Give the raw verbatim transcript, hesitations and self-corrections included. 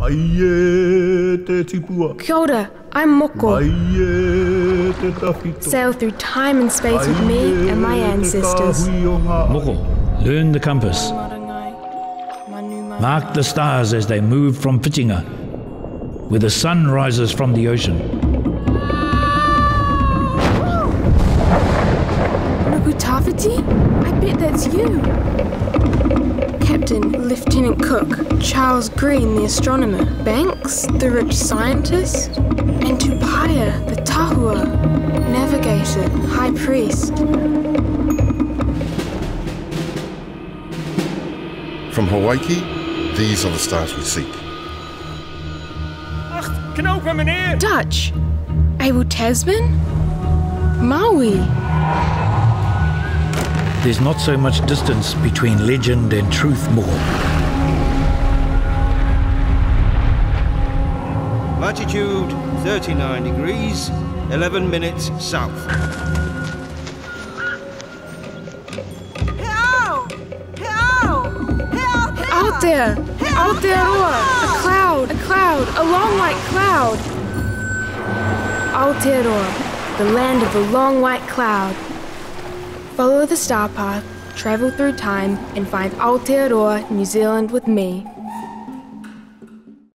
Kia ora, I'm Moko. Sail through time and space with me and my ancestors. Moko, learn the compass. Mark the stars as they move from Whitinga, where the sun rises from the ocean. Tawhiti? I bet that's you. Captain, Lieutenant Cook, Charles Green, the astronomer, Banks, the rich scientist, and Tupaia, the tahua, navigator, high priest. From Hawaii, these are the stars we seek. Dutch, Abel Tasman, Maui. There's not so much distance between legend and truth, Moko. Latitude thirty-nine degrees, eleven minutes south. Out there! Aotearoa! A cloud! A cloud! A long white cloud! Aotearoa, the land of the long white cloud. Follow the star path, travel through time, and find Aotearoa, New Zealand with me.